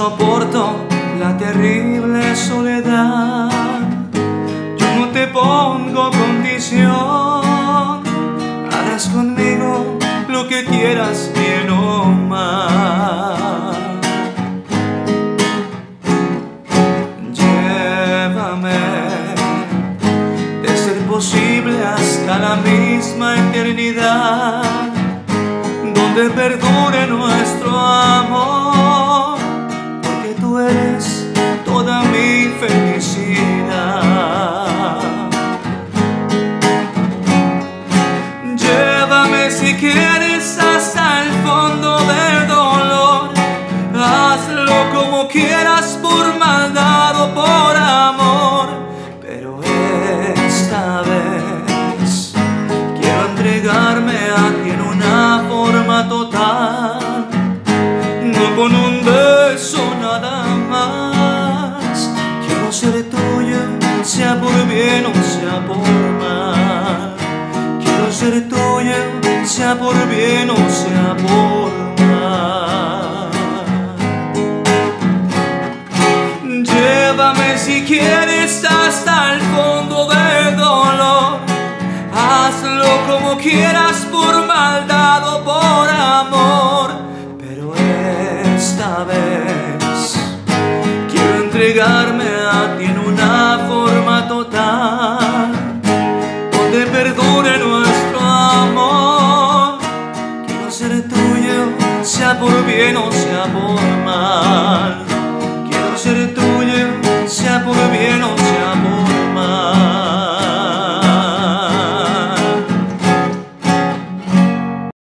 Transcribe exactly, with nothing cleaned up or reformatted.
soporto la terrible soledad. Yo no te pongo condición, harás conmigo lo que quieras, bien o mal. Llévame, de ser posible, hasta la misma eternidad, donde perdure nuestro amor, porque tú eres toda mi felicidad. Llévame si quieres hasta el fondo del dolor, hazlo como quieras, por maldad o por amor, pero esta vez quiero entregarme a ti en una forma total, no con un beso nada más. Quiero ser tuya, sea por bien o sea por mal. Quiero ser tuya, sea por bien o sea por